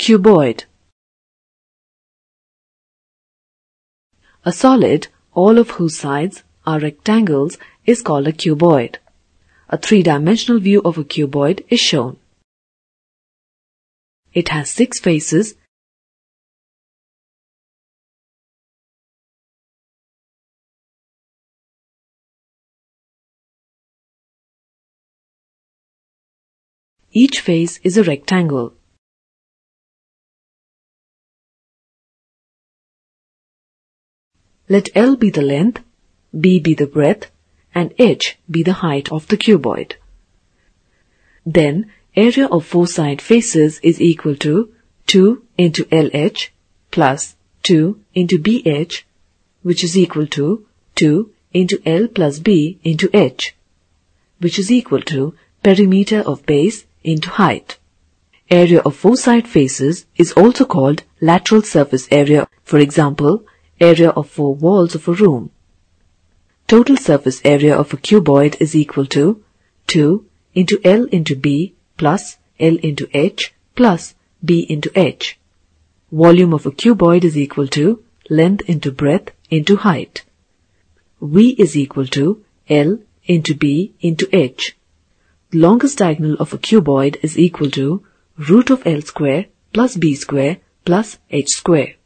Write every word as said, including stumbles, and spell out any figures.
Cuboid. A solid, all of whose sides are rectangles, is called a cuboid. A three-dimensional view of a cuboid is shown. It has six faces. Each face is a rectangle. Let L be the length, B be the breadth, and H be the height of the cuboid. Then, area of four side faces is equal to two into L H plus two into B H, which is equal to two into L plus B into H, which is equal to perimeter of base into height. Area of four side faces is also called lateral surface area. For example, area of four walls of a room. Total surface area of a cuboid is equal to two into L into B plus L into H plus B into H. Volume of a cuboid is equal to length into breadth into height. V is equal to L into B into H. The longest diagonal of a cuboid is equal to root of L square plus B square plus H square.